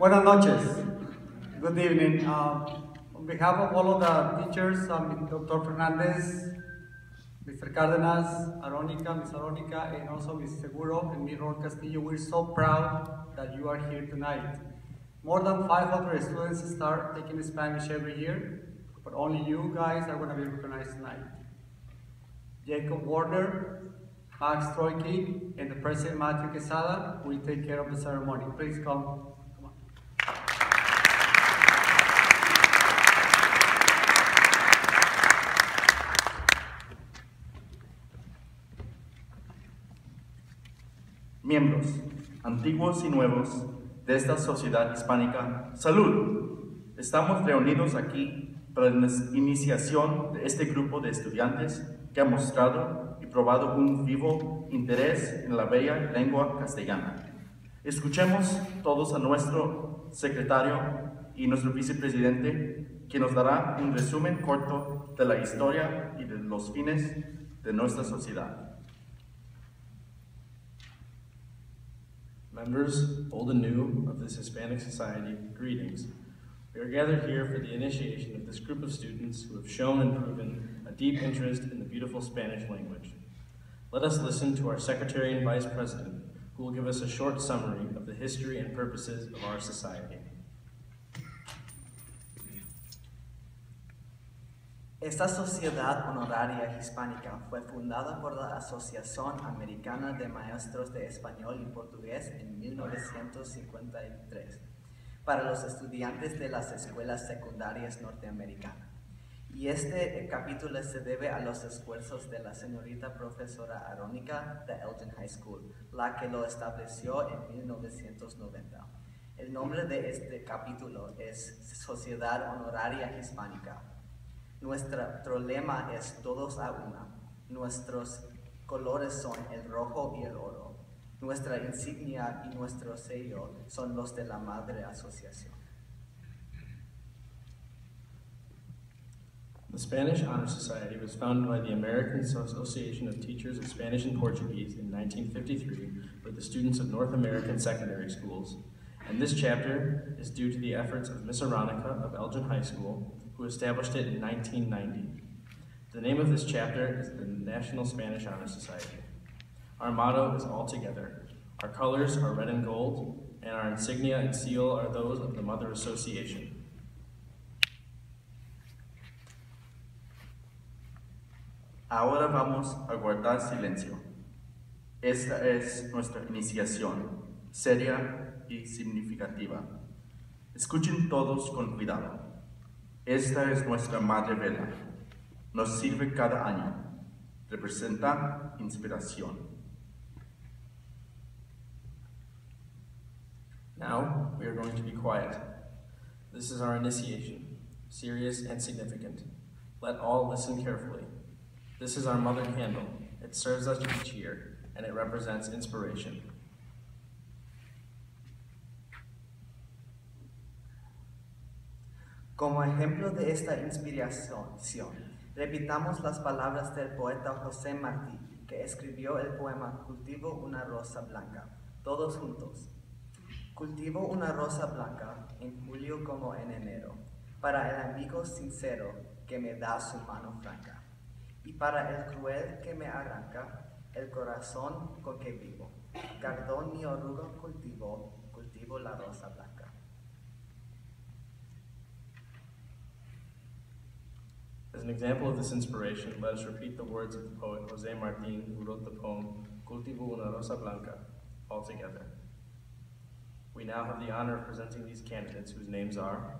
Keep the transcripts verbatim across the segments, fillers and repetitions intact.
Buenas noches. Good evening. Uh, on behalf of all of the teachers, um, Doctor Fernandez, Mister Cárdenas, Arónica, Miss Arónica, and also Miz Seguro and me, Ron Castillo, we're so proud that you are here tonight. More than five hundred students start taking Spanish every year, but only you guys are going to be recognized tonight. Jacob Warner, Max Troiki, and the President Matthew Quesada will take care of the ceremony. Please come. Come on. Miembros, antiguos y nuevos de esta sociedad hispánica, ¡salud! Estamos reunidos aquí para la iniciación de este grupo de estudiantes que ha mostrado y probado un vivo interés en la bella lengua castellana. Escuchemos todos a nuestro secretario y nuestro vicepresidente, que nos dará un resumen corto de la historia y de los fines de nuestra sociedad. Members, old and new, of this Hispanic society, greetings. We are gathered here for the initiation of this group of students who have shown and proven a deep interest in the beautiful Spanish language. Let us listen to our Secretary and Vice President, who will give us a short summary of the history and purposes of our society. Esta sociedad honoraria hispánica fue fundada por la Asociación Americana de Maestros de Español y Portugués en mil novecientos cincuenta y tres para los estudiantes de las escuelas secundarias norteamericanas. Y este capítulo se debe a los esfuerzos de la señorita profesora Arónica de Elgin High School, la que lo estableció en mil novecientos noventa. El nombre de este capítulo es Sociedad Honoraria Hispánica. Nuestro lema es todos a una. Nuestros colores son el rojo y el oro. Nuestra insignia y nuestro sello son los de la Madre Asociación. The Spanish Honor Society was founded by the American Association of Teachers of Spanish and Portuguese in nineteen fifty-three for the students of North American secondary schools, and this chapter is due to the efforts of Miss Aronica of Elgin High School, who established it in nineteen ninety. The name of this chapter is the National Spanish Honor Society. Our motto is all together. Our colors are red and gold, and our insignia and seal are those of the Mother Association. Ahora vamos a guardar silencio. Esta es nuestra iniciación, seria y significativa. Escuchen todos con cuidado. Esta es nuestra madre vela. Nos sirve cada año. Representa inspiración. Now, we are going to be quiet. This is our initiation, serious and significant. Let all listen carefully. This is our mother candle. It serves us each year, and it represents inspiration. Como ejemplo de esta inspiración, repitamos las palabras del poeta José Martí, que escribió el poema Cultivo una rosa blanca, todos juntos. Cultivo una rosa blanca en julio como en enero, para el amigo sincero que me da su mano franca, y para el cruel que me arranca el corazón con que vivo. Cardón mi oruga cultivo, cultivo la rosa blanca. As an example of this inspiration, let us repeat the words of the poet José Martín, who wrote the poem Cultivo una rosa blanca, all together. We now have the honor of presenting these candidates, whose names are...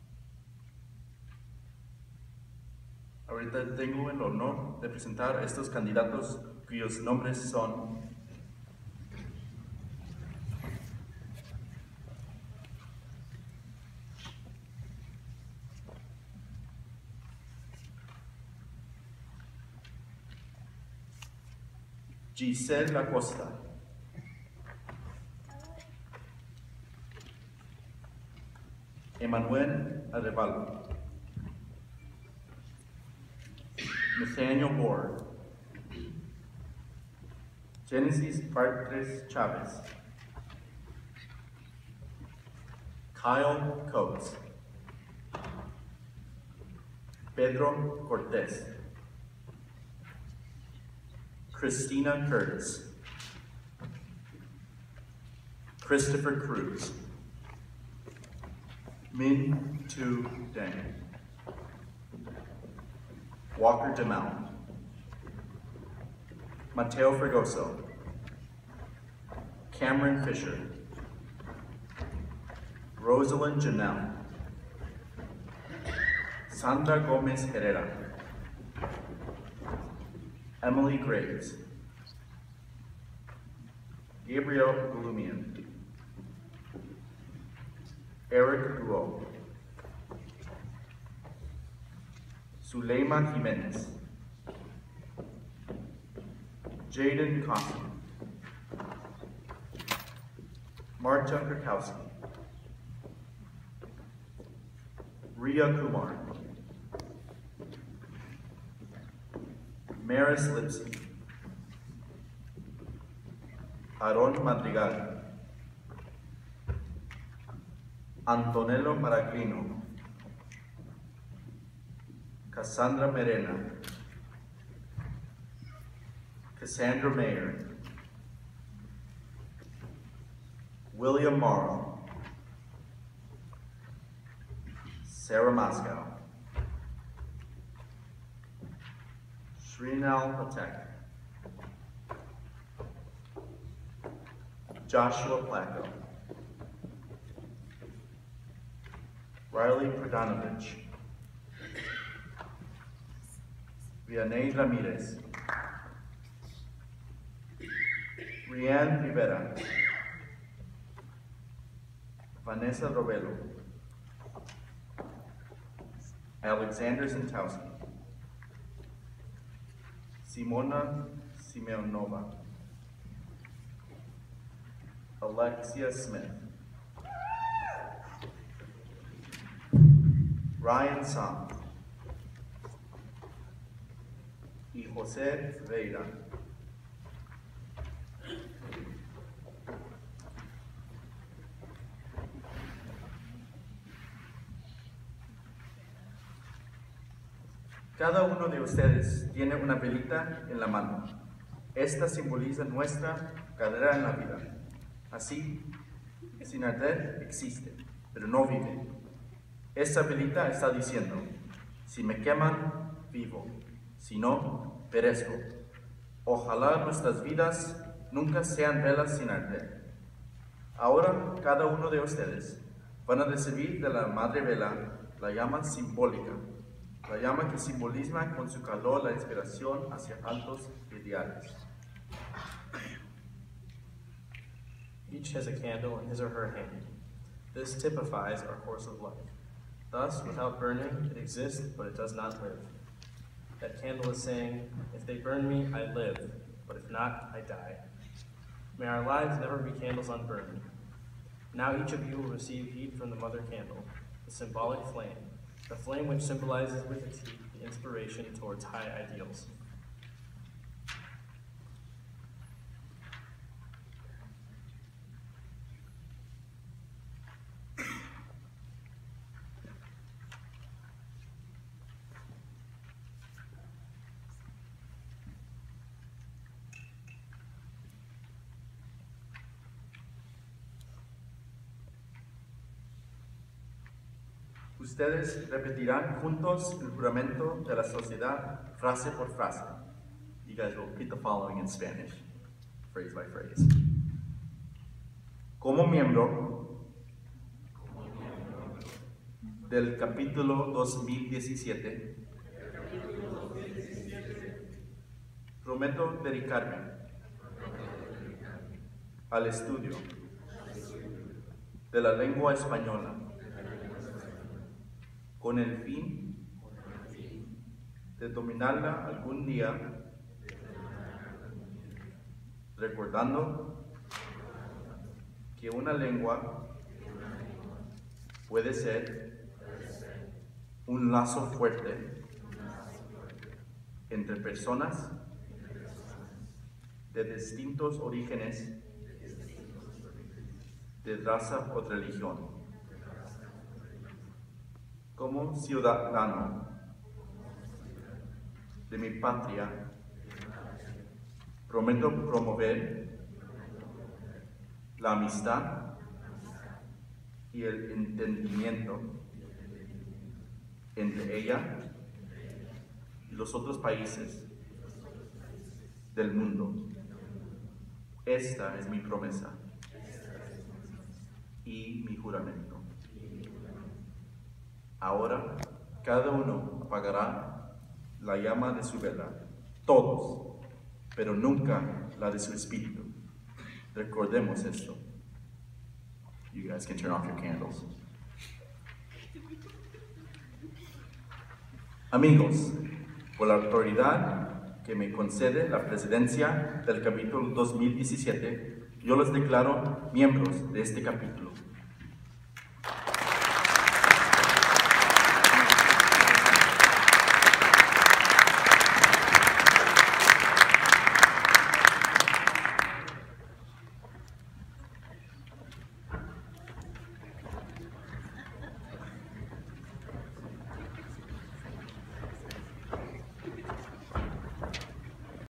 Ahorita tengo el honor de presentar a estos candidatos cuyos nombres son Giselle Acosta, Emmanuel Arevalo, Nathaniel Moore, Genesis Partres Chavez, Kyle Coates, Pedro Cortez, Christina Curtis, Christopher Cruz, Min Tu Deng, Walker Demal, Mateo Fregoso, Cameron Fisher, Rosalind Janelle, Sandra Gomez Herrera, Emily Graves, Gabriel Gulumian, Eric Guo, Zuleima Jimenez, Jaden Costin, Marta Krakowski, Ria Kumar, Maris Lipsy, Aaron Madrigal, Antonello Maraglino, Cassandra Merena, Cassandra Mayer, William Morrow, Sarah Moskow, Srinal Patek, Joshua Placko, Riley Pradanovich, Vianney Ramirez, Rianne Rivera, Vanessa Robelo, Alexander Zentowski, Simona Simeonova, Alexia Smith, Ryan Sam, y José Veira. Cada uno de ustedes tiene una velita en la mano. Esta simboliza nuestra carrera en la vida. Así, sin arder existe, pero no vive. Esta velita está diciendo, si me queman, vivo. Si no, perezco. Ojalá nuestras vidas nunca sean velas sin arder. Ahora, cada uno de ustedes van a recibir de la Madre Vela la llama simbólica, la llama que simboliza con su calor la inspiración hacia altos ideales. Each has a candle in his or her hand. This typifies our course of life. Thus, without burning, it exists, but it does not live. That candle is saying, if they burn me, I live, but if not, I die. May our lives never be candles unburned. Now each of you will receive heat from the mother candle, the symbolic flame, the flame which symbolizes with its heat the inspiration towards high ideals. Ustedes repetirán juntos el juramento de la sociedad, frase por frase. You guys will repeat the following in Spanish, phrase by phrase. Como miembro del capítulo dos mil diecisiete, prometo dedicarme al estudio de la lengua española con el fin de dominarla algún día, recordando que una lengua puede ser un lazo fuerte entre personas de distintos orígenes, de raza o religión. como ciudadano de mi patria, prometo promover la amistad y el entendimiento entre ella y los otros países del mundo. Esta es mi promesa y mi juramento. Ahora, cada uno apagará la llama de su vela, todos, pero nunca la de su espíritu. Recordemos esto. You guys can turn off your candles. Amigos, por la autoridad que me concede la presidencia del capítulo dos mil diecisiete, yo los declaro miembros de este capítulo.